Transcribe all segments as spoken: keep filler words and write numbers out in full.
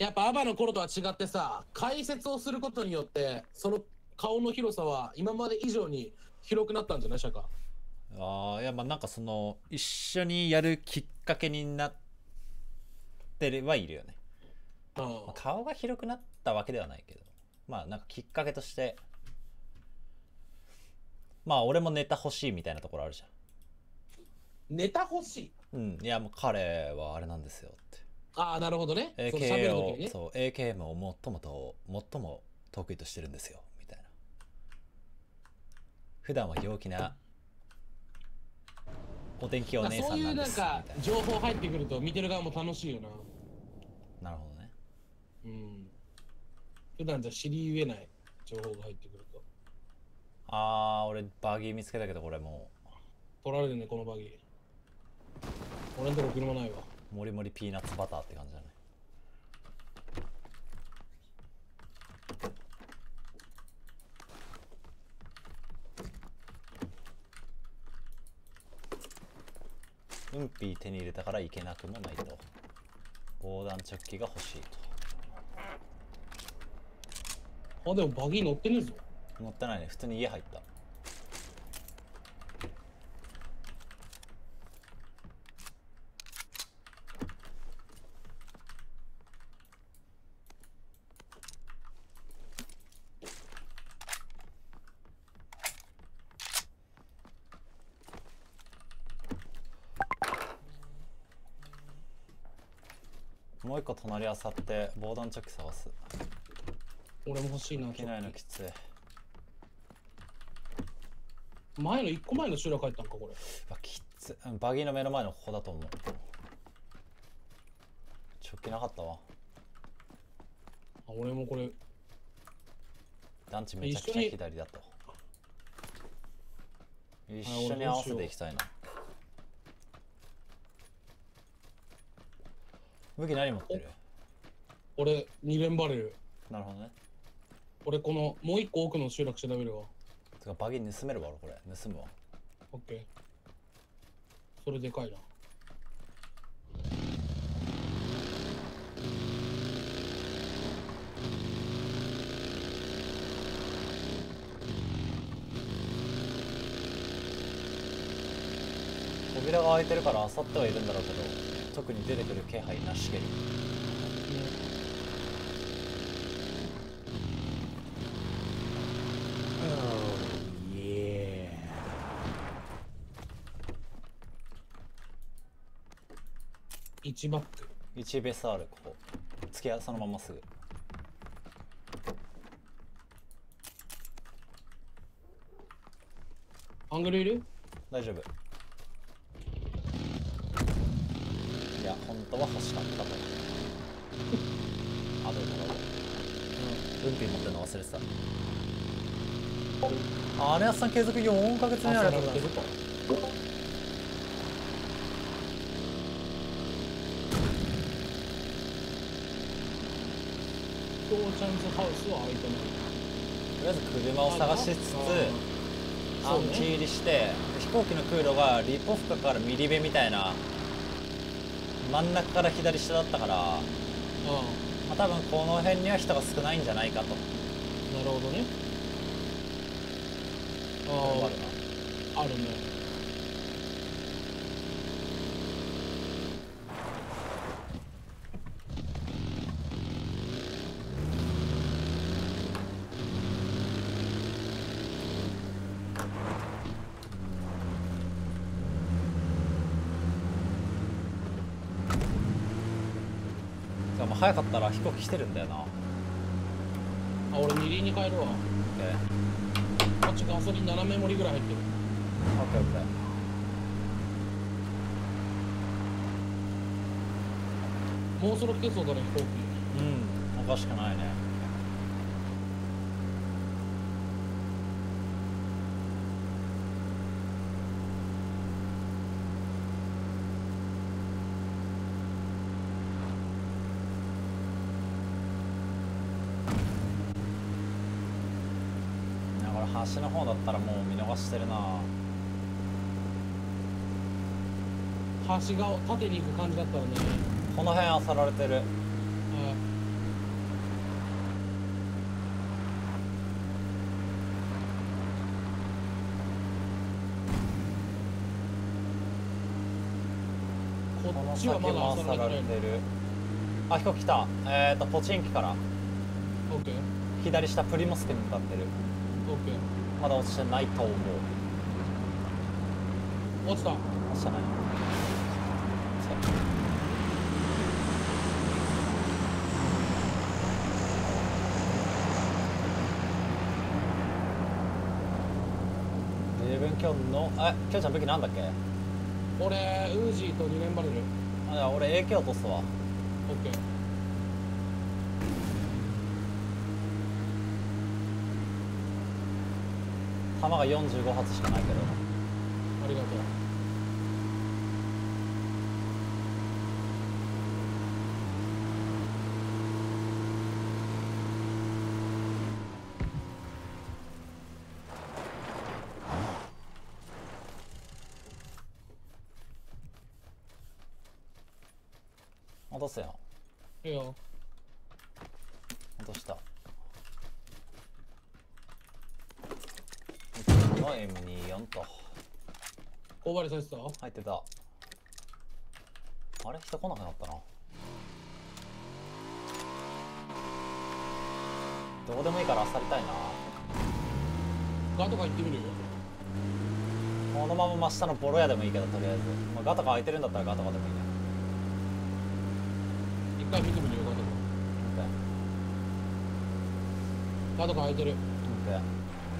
やっぱアバの頃とは違ってさ、解説をすることによってその顔の広さは今まで以上に広くなったんじゃない？シャカ。 ああ、いやまあなんかその一緒にやるきっかけになってれはいるよね。 うん、 まあ、顔が広くなったわけではないけど、まあなんかきっかけとして、まあ俺もネタ欲しいみたいなところあるじゃネタ欲しい。 ん。うん、いやもう彼はあれなんですよって。 ああ、なるほどね。その喋エーケーる時にね。 をそう エーケーエム を最もと最も得意としてるんですよみたいな。普段は陽気なお天気お姉さんなんですみたいな。 そういうなんか情報入ってくると見てる側も楽しいよな。 なるほどね。 うん。普段じゃ知り得ない情報が入ってくると。 あー、俺バギー見つけたけどこれも取られるね、このバギー。俺んとこ車ないわ。 うもりもりピーナッツバターって感じだね。うんぴー手に入れたからいけなくもないと。防弾チョッキが欲しいと。 あ、でもバギー乗ってねえぞ。 乗ってないね、普通に家入った。もう一個隣あさって防弾チョッキ探す。 俺も欲しいな。 着ないのきつい。 前の一個前の集落入ったんかこれ。 あきつい。バギーの目の前のここだと思う。チョッキなかったわ。 あ、俺もこれ。 団地めちゃくちゃ左だと。一緒に合わせていきたいな。武器何持ってる？ 俺に連バレル。 なるほどね。 俺このもう一個奥の集落調べるわ。 てかバギー盗めるわこれ。盗むわ。 オッケー。それでかいな。 扉が開いてるから漁ってはいるんだろうけど、特に出てくる気配なしげに。 いちバック。 いちベースあるここ。突き合そのまますぐ。 アングルいる？ 大丈夫。いや本当は欲しかったと。あ、どうぞどうぞ。うん、運ピン持ってるの忘れてた。あ、姉やさん継続よんかげつ目ありがとうございます。 トーチャンズハウスは開いてない。 とりあえず車を探しつつアンチ入りして、飛行機の空路がリポフカからミリベみたいな真ん中から左下だったから、まあ、多分この辺には人が少ないんじゃないかと。 なるほどね。ああるあ、あるね。 な。もう早かったら飛行機来てるんだよな。 あ、俺二輪に帰るわ。 オッケーこっちガソリン斜め盛りぐらい入ってる。 オッケーオッケー。 もうそろ来てそうだね、飛行機。 うん、おかしくないね。いやこれ橋の方だったらもう見逃してるな。 橋が縦に行く感じだったらね。 この辺漁られてる。 はい。 っちはまだ回さられてる。あ、飛行機来た。えっ、ー、とポチンキからオッケー左下プリモスクに向かってる。 オッケー。 まだ落ちてないと思う。 落ちた。 落ちてない。自分今日のえ今日ちゃん武器なんだっけ？ 俺ウージーとに連バレル。 あ、じゃあ俺 エーケー 落とすわ。 オッケー。 弾がよんじゅうご発しかないけど。 ありがとう。 落とすよ。 いいよ。 落とした。の エムにじゅうよん と大張りされてた。 入ってた。あれ人来なくなったな。どこでもいいから漁りたいな。 ガとか行ってみるよ。 このまま真下のボロ屋でもいいけど、とりあえず、まあ、ガとか空いてるんだったらガとかでもいいね。 一回見てみるよ、ガとか。ガとか空いてる。 オッケー。こ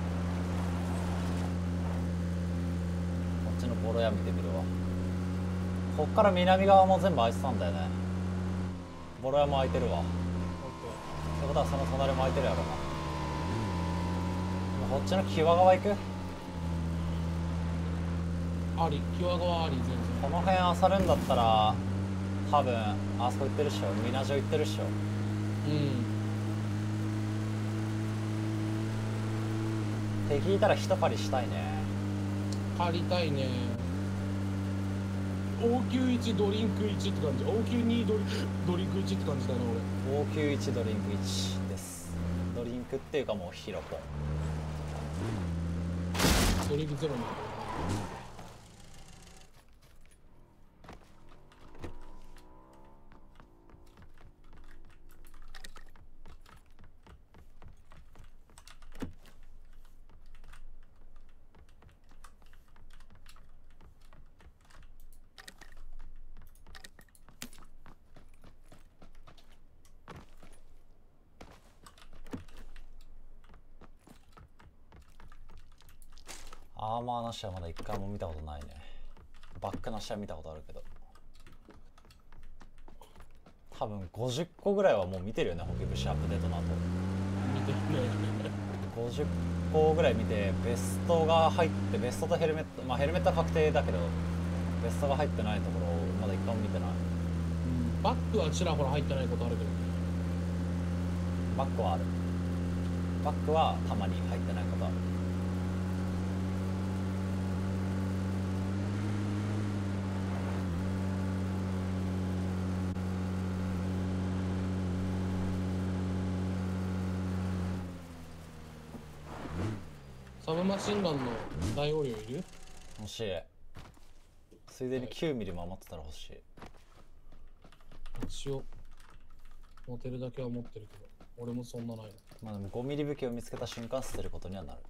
っちのボロ屋見てみるわ。こっから南側も全部空いてたんだよね。ボロ屋も空いてるわ。ってことはその隣も空いてるやろな。こっちのキワ川行く？ あり、キワ川あり、全然。 この辺漁るんだったら多分あそこ行ってるっしょ。みなじょ行ってるっしょ。 うん。 敵いたら一狩りしたいね。 借りたいね。応急いちドリンクいちって感じ。応急にドリドリンクいちって感じだな俺。 応急いちドリンクいちです。ドリンクっていうかもうヒロポン。 ドリンクゼロになる。 アーマーなしはまだ一回も見たことないね。バックなしは見たことあるけど、多分ごじゅっこぐらいはもう見てるよね。ホキブシアップデートの後見てるね。 ごじゅっこぐらい見て、ベストが入って、ベストとヘルメット、まあヘルメットは確定だけどベストが入ってないところをまだ一回も見てない。 バックはちらほら入ってないことあるけど。 バックはある。バックはたまに入ってないことある。 サブマシンガンの大容量いる？ 欲しい。ついでにきゅうミリも余ってたら欲しい。 一応持てるだけは持ってるけど、俺もそんなないな。 まあでもごミリ武器を見つけた瞬間捨てることにはなる。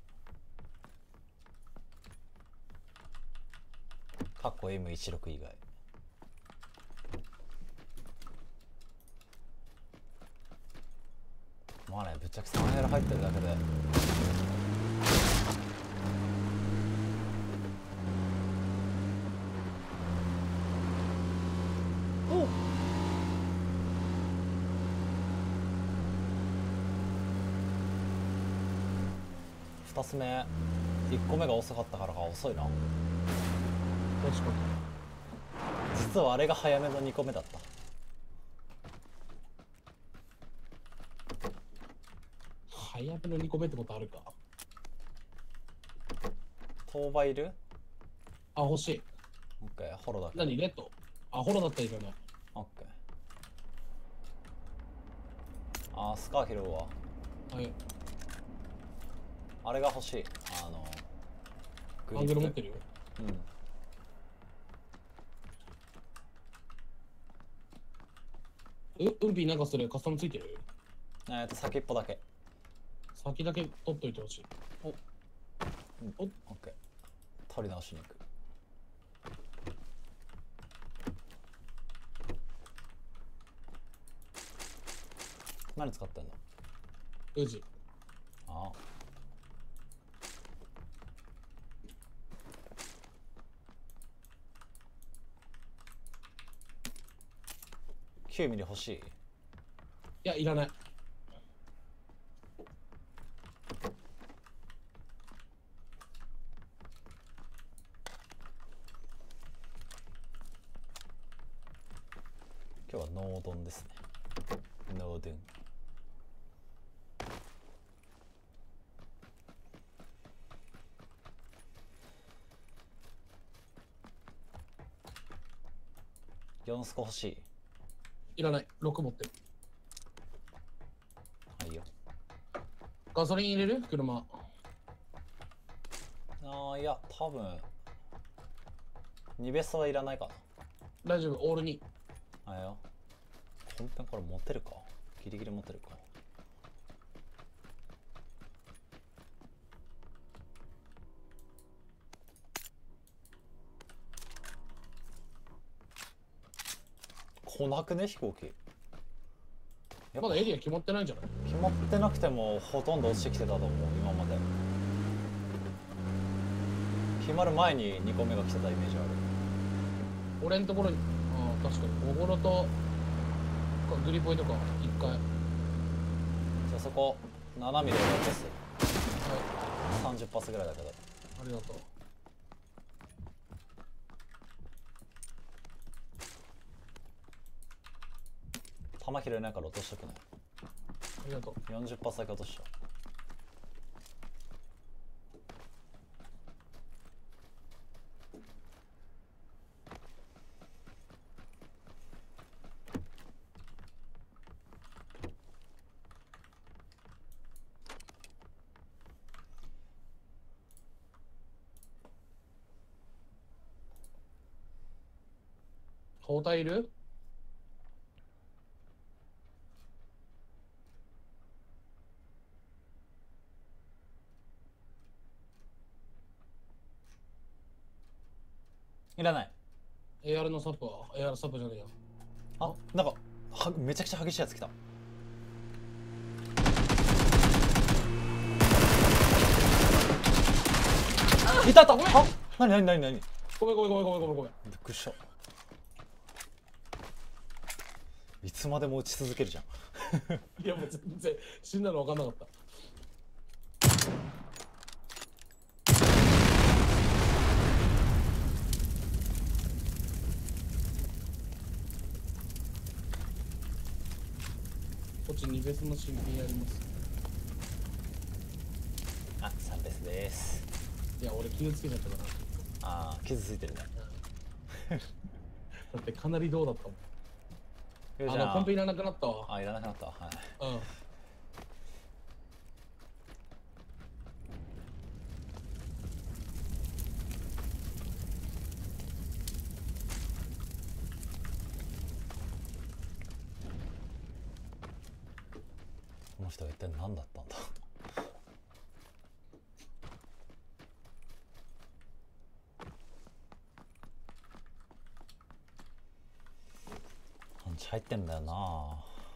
かっこ エムじゅうろく 以外。まあね、ぶっちゃけさんヘラ入ってるだけでふたつめいっこめが遅かったからか遅いな。 確かに。 実はあれが早めのにこめだった。 早めのにこめってことあるか。 当場いる？ あ、欲しい。 オッケー、ホロだけ。 何レッド？あ、ホロだったらいいかな。 オッケー。あー、スカー拾うわ。 はい。 あれが欲しい。あのアングル持ってるよ。 うん。 うウンピーなんかそれカスタムついてる？ えっと先っぽだけ。 先だけ取っといてほしい。 おうんオッケー。取り直しに行く。何使ってんの？ ウジ。 ああ。きゅうミリ欲しい？ いや、いらない。 今日はノードンですね。ノードン。よんスコ欲しい？ いらない。ろく持ってる。 はいよ。 ガソリン入れる？車。 ああ、いや、多分にベストはいらないか大丈夫、オールに。 な。あれよ。本編これ持てるか？ギリギリ持てるか。来なくね、飛行機。やっぱまだエリア決まってないんじゃない？ 決まってなくてもほとんど落ちてきてたと思う、今まで。決まる前ににこめが来てたイメージある。 俺んところに、ああ、確かに。おごろとグリポイとか一回。 じゃあそこななミリで落とす。 はさんじゅっ発ぐらいだけど。 い、ありがとう。 弾拾えないから落としとくね。 ありがとう。 よんじゅっ発だけ落としちゃう。 包帯いる？ いらない。 エーアール のサップは？ エーアール サップじゃねえよ。 あ、なんかはめちゃくちゃ激しいやつ来た。いたいた。あ、なになになになに。 ごめんごめんごめんごめんごめんごめん。 びっくりした。いつまでも打ち続けるじゃん。 いやもう全然死んだの分かんなかった。こっちにベスの新品やります。 あ、さんベスです。 いや俺傷つけちゃったから。 あー、傷ついてるね。 だってかなりどうだったもん。あのコンペいらなくなったわ。 あ、いらなくなったわ。はい。 うん。 この人が一体何だったんだ。パンチ入ってんだよな。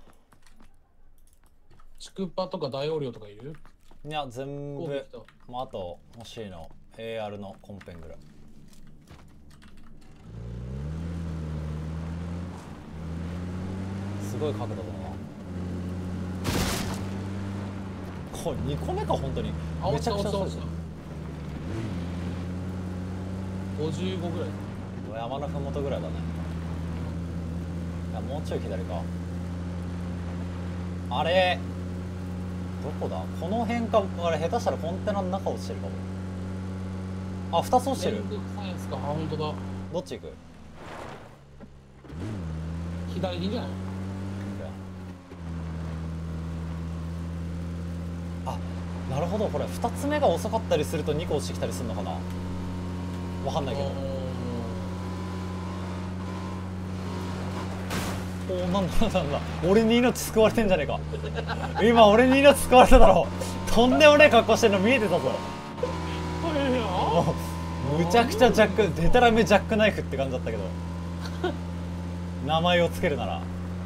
チクパとか大容量とかいる？ いや全部こうできた。 もうあと欲しいの エーアール のコンペンぐらい。すごい角度だな。これにこめか本当に。 あ、 めちゃくちゃ落ちたごじゅうごぐらい。 山のふもとぐらいだね。いやもうちょい左か。あれどこだ、この辺か。あれ下手したらコンテナの中落ちてるかも。あ、ふたつ落ちてる。 めんどくさいやつか。あ、本当だ。 どっち行く？ 左でいいんじゃない？ あ、なるほど。これふたつめが遅かったりするとにこ落ちてきたりするのかな。わかんないけど。 お、なんだなんだ、俺に命救われてんじゃねえか。今俺に命救われただろ。とんでもねえ格好してんの見えてたぞ。むちゃくちゃジャック、デタラメジャックナイフって感じだったけど。名前をつけるなら。や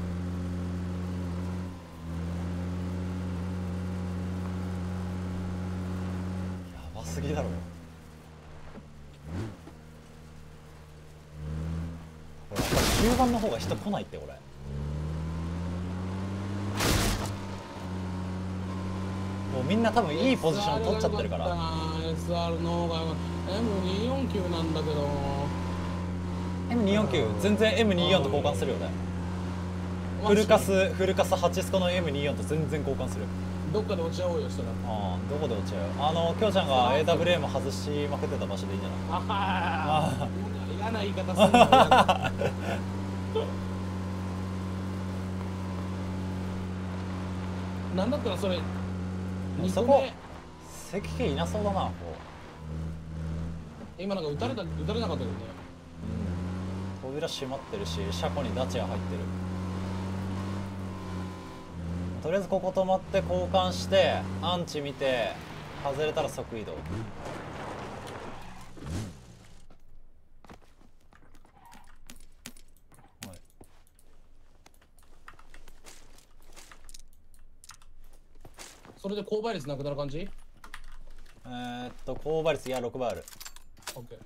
ばすぎだろ。これやっぱり中盤の方が人来ないってこれ。もうみんな多分いいポジション取っちゃってるから。 エスアール の方が エムにひゃくよんじゅうきゅう なんだけどエムにひゃくよんじゅうきゅう 全然 エムにじゅうよん と交換するよね。フルカスフルカスはちスコの エムにじゅうよん と全然交換する。 どっかで落ち合おうよしたら。 ああ、どこで落ち合う。あのきょうちゃんが エーダブリューエム 外しまくってた場所でいいんじゃない。 ああ、嫌な言い方するな。なんだったらそれそこ関係いなそうだな。こ今なんか撃たれた撃たれなかったけどね。 う、うん、扉閉まってるし車庫にダチが入ってる。とりあえずここ止まって交換してアンチ見て外れたら即移動。 それで購買率なくなる感じ？ えー、っと購買率いやろくばいある。 オッケー。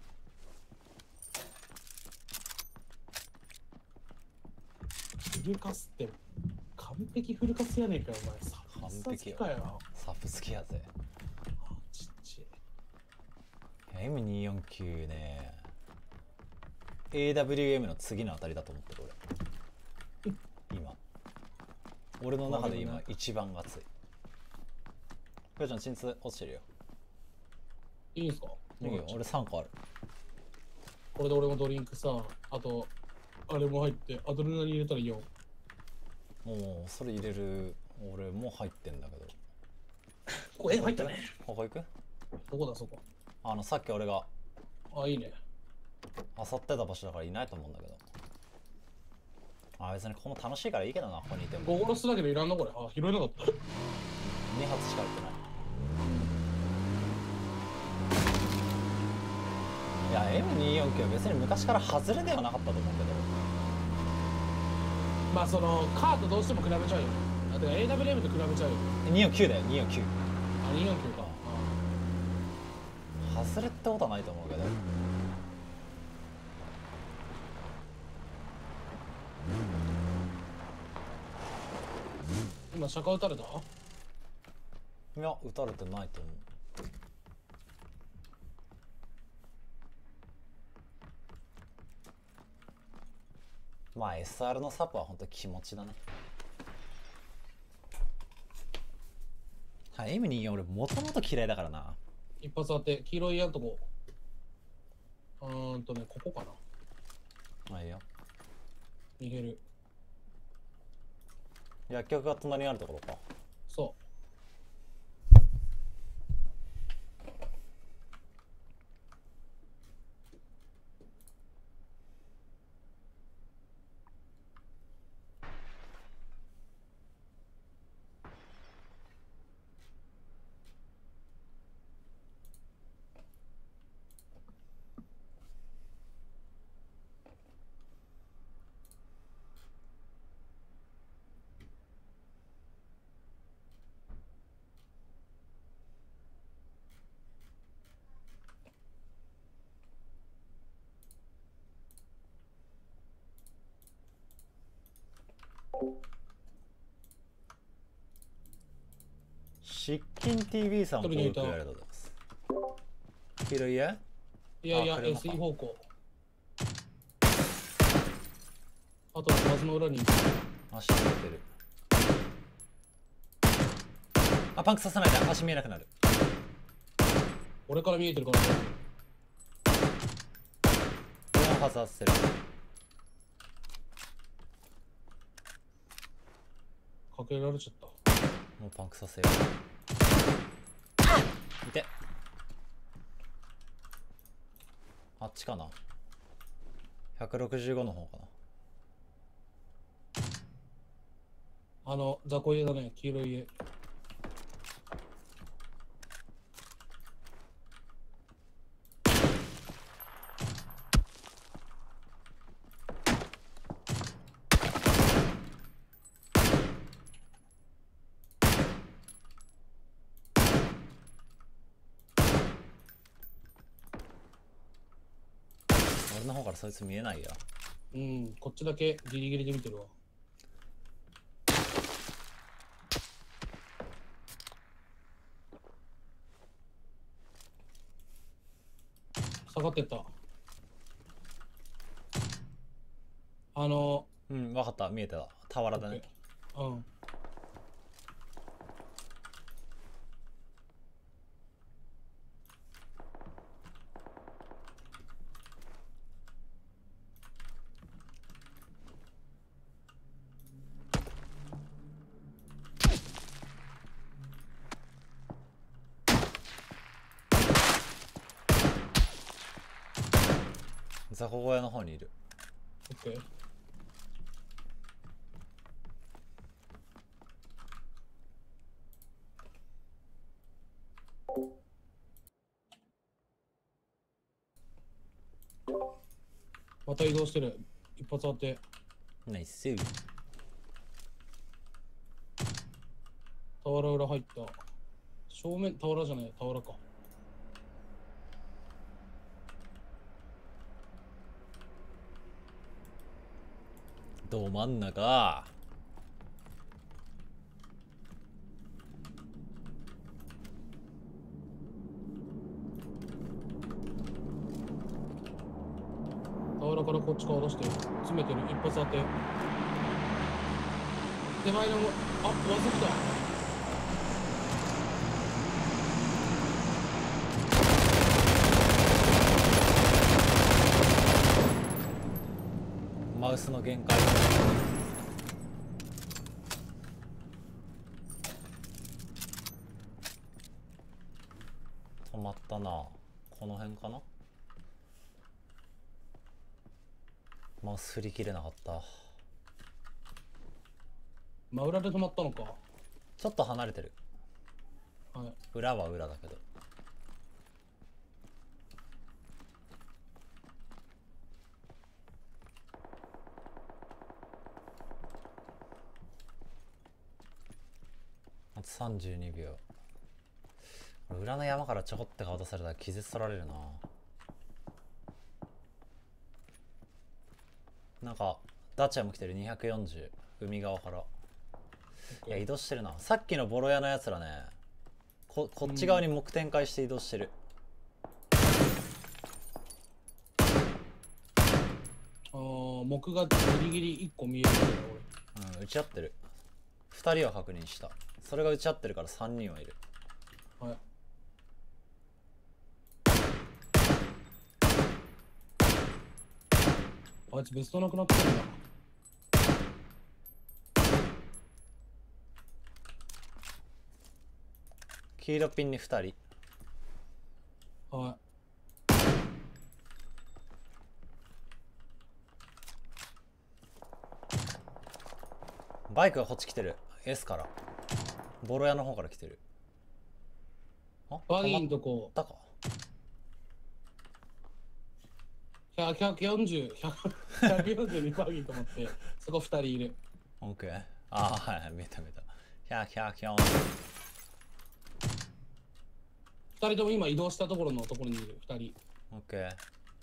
フルカスって完璧フルカスやねんかお前。サ完璧よ。 かよ。 サプ好きやぜ。 ちっちゃい。 エムにひゃくよんじゅうきゅう ね エーダブリューエム の次のあたりだと思ってる俺。今俺の中で今一番熱い。きょうちゃん鎮痛落ちてるよ。 いいんすか？ いいよ、俺さんこある。 これで俺もドリンクさ、あとあれも入ってアドレナリン入れたらいいよ。 もうそれ入れる。俺もう入ってんだけど。 ここえ入ったね。 ここ行く？ どこだそこ。 あのさっき俺があ、いいね。 漁ってた場所だからいないと思うんだけど。あ、別にここも楽しいからいいけどな、ここにいても。 ゴーロスだけどいらんなこれ。あ、拾えなかった。 に発しか撃ってない。いや エムにひゃくよんじゅうきゅう は別に昔から外れではなかったと思うけど。 まあそのカーとどうしても比べちゃうよ。あ、てか エーダブリューエム と比べちゃうよ。 にひゃくよんじゅうきゅうだよ。にひゃくよんじゅうきゅう。 あ、にひゃくよんじゅうきゅうか。 外れってことはないと思うけど。 今釈迦撃たれた？ いや撃たれてないと思う。まあ エスアール のサポは本当気持ちだね。はい、エムにじゅうよん 俺もともと嫌いだからな。 一発当て、黄色いやんとこ。うーんとね、ここかな。 まあいいよ。 逃げる。 薬局が隣にあるところか。 そう。 失禁 ティーブイ さんを登録ありがとうございます。黄色いやいやいや、 あエスイー 方向。あと、マズの裏に。 足見えてる。あ、パンクさせないで足見えなくなる。 俺から見えてるからね。 これも外せる。 かけられちゃった。 もうパンクさせよう。いて。あっちかな。ひゃくろくじゅうごの方かな。 あの、雑魚家だね、黄色い家。 俺の方からそいつ見えないよ。 うん、こっちだけギリギリで見てるわ。下がってった。あの、 うん、わかった。見えてた。俵だね。 うん。 雑魚小屋の方にいる。 オッケー。また移動してる。一発当て。 ナイス。 俵裏入った。正面、俵じゃない、俵か。 ど真ん中。 俵からこっち顔出して詰めてる。一発当て。手前の、あ、わずきた。 マウスの限界。止まったな。この辺かな。マウス振り切れなかった。 真裏で止まったのか。 ちょっと離れてる。 はい。 裏は裏だけど。あとさんじゅうにびょう。裏の山からちょこって顔出されたら気絶取られるな。なんかダチャも来てる。にひゃくよんじゅう、海側から。いや移動してるな。さっきのボロ屋のやつらね、ここっち側に木展開して移動してる。 ああ、木がギリギリいっこ見えるんだようん、打ち合ってる。ふたりは確認した。それが打ち合ってるからさんにんはいる。 俺。はい。あいつベストなくなってるんだ。 黄色ピンにふたり。 はい。 バイクがこっち来てる。 S からボロ屋の方から来てる。あバギーんとこだかひゃく、ひゃくよんじゅう、ひゃく、ひゃくよんじゅうにバギーと思ってそこふたりいる。 オッケー。ああはいはい、見えた見えた。ひゃく、ひゃくよん。 ふたりとも今移動したところのところにいる。ふたり。 オッケー。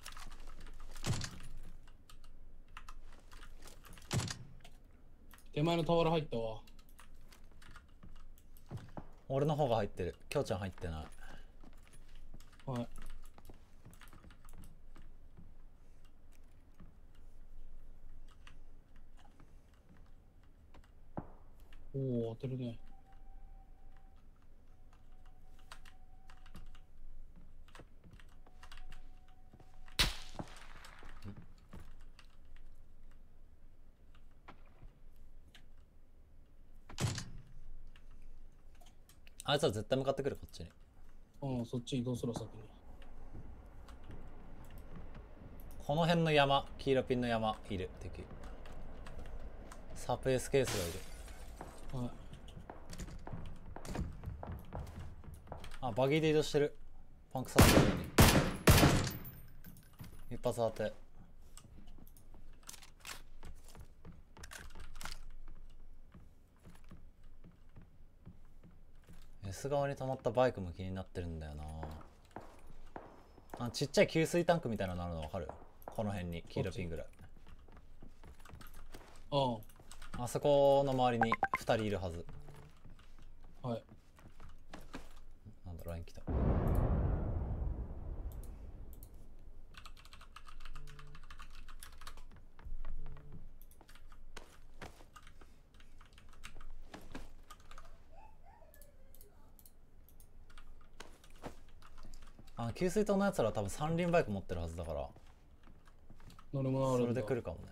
手前の俵入ったわ。 俺の方が入ってる。きょうちゃん入ってない。 はい。おお、当てるね。 あいつは絶対向かってくる。こっちに。 うん、そっち移動するわ先に。 この辺の山、黄色ピンの山いる敵。サプエスケースがいる。 はい。 あ、バギーで移動してる。パンクさせるように一発当て。S 側に止まったバイクも気になってるんだよな。あ、ちっちゃい給水タンクみたいなのあるの分かる？この辺に黄色ピンぐらい。 ああそこの周りにふたりいるはず。 あ、はい。 なんだ、ライン来た。あ、給水塔のやつらは多分三輪バイク持ってるはずだから、 乗るものあるんだ。 それで来るかもね。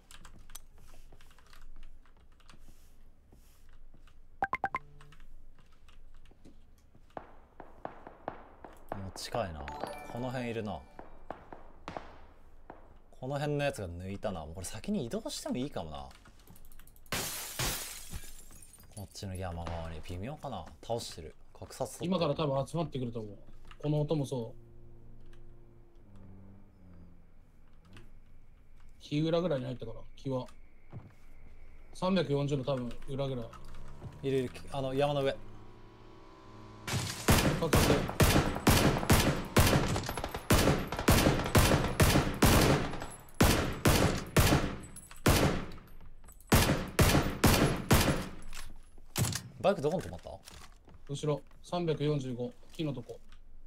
もう近いな。この辺いるな。この辺のやつが抜いたな。もうこれ先に移動してもいいかもな。こっちの山側に微妙かな。倒してる。格殺取ってる。 今から多分集まってくると思う。この音もそう。木裏ぐらいに入ったから、木は。さんびゃくよんじゅうの多分裏ぐらい。 いるいる。あの山の上。 かけて。 バイクどこに止まった？ 後ろさんびゃくよんじゅうご、木のとこ。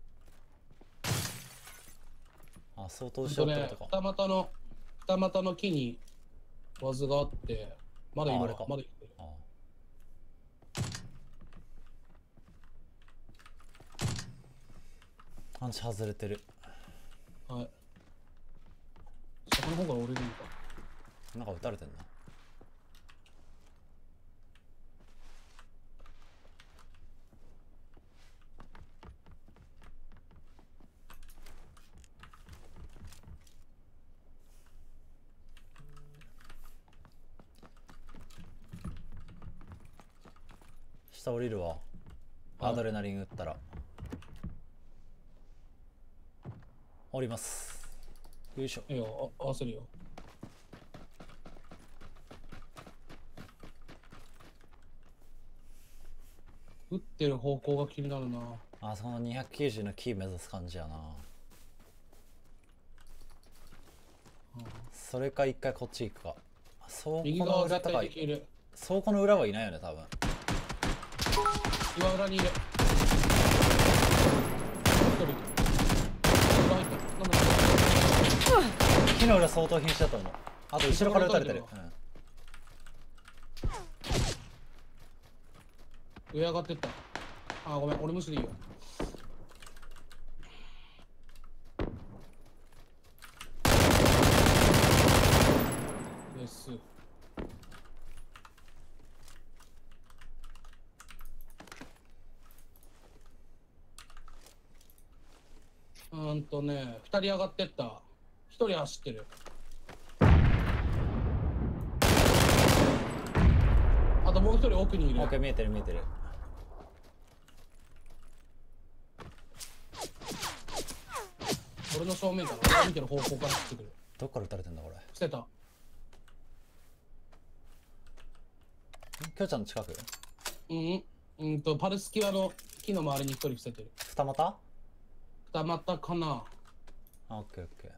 あ、相当後ろってことか。 二股の二股の木にワズがあって、まだいるわ。まだいる。 ああ、パンチ外れてる。 はい。そこの方が折れるんか。 なんか撃たれてんな。下降りるわ。アドレナリン打ったら降ります。よいしょ。 いいよ、合わせるよ。撃ってる方向が気になるな。 あそこのにひゃくきゅうじゅうのキー目指す感じやな。 うん、 それか一回こっち行くか。倉右庫の側絶裏とか対いる。 倉庫の裏はいないよね多分。 岩裏にいる。 木の裏相当瀕死だと思う。あと後ろから撃たれてる。 うん、上上がってった。あ、ごめん、俺無視でいいよ。です。うんとね、二人上がってった。一人走ってる。あともう一人奥にいる。 オッケー、見えてる見えてる。 俺の正面から俺見てる方向から走ってくる。 どっから撃たれてんだこれ。 捨てた。 きょうちゃんの近く？ うんうんとパルスキワの木の周りに一人伏せてる。 二股？ 二股かな。 あ、オッケーオッケー。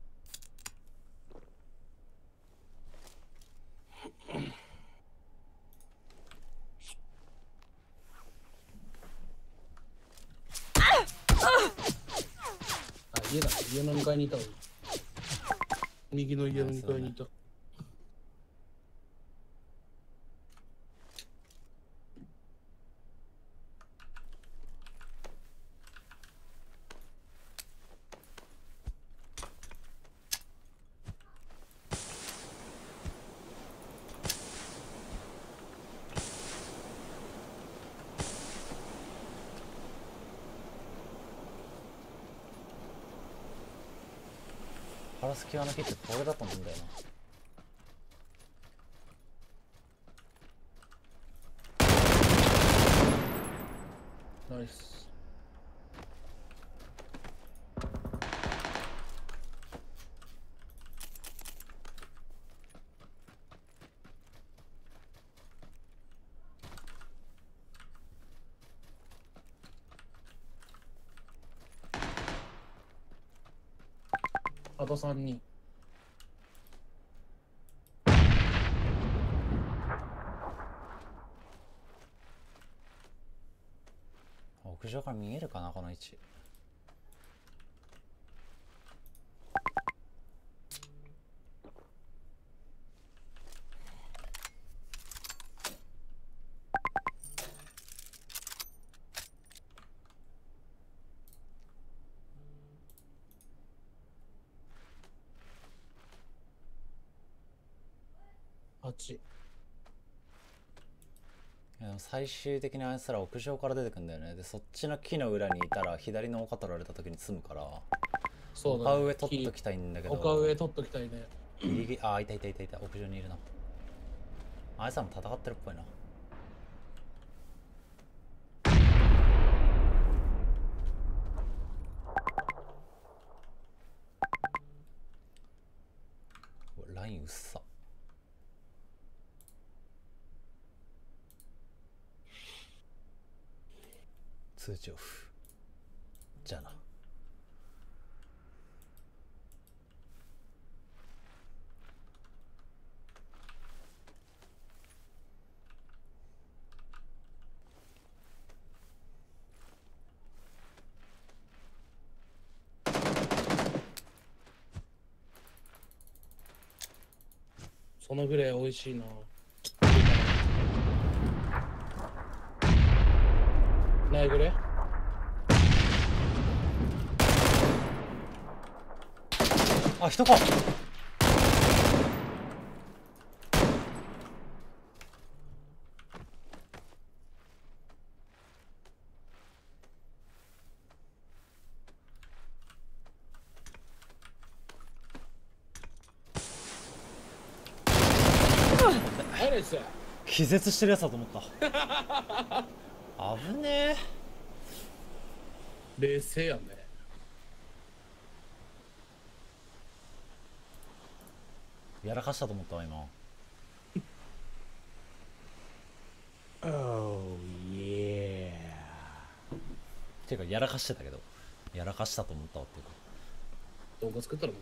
あ、家だ。家のにかいにいたわ。右の家のにかいにいた。 パラスキワの木ってこれだと思うんだよな。 ナイス。あとさんにん。 屋上から見えるかなこの位置。 はち。 いや最終的にあいつら屋上から出てくんだよね。でそっちの木の裏にいたら左の丘取られた時に詰むから、 そうだね。 丘上取っときたいんだけど、 丘上取っときたいね。 ギリギリ、あーいたいたいたいた、屋上にいるな。あいつらも戦ってるっぽいな。うわライン薄さ。通知オフじゃあな。 そのぐらい美味しいな。ないぐらい。 あ、人か。 はいナイス。 気絶してるやつだと思った。危ね冷静やね。 え。やらかしたと思ったわ今。 Oh yeah。 ていうかやらかしてたけど、やらかしたと思ったわっていうか。 動画作ったら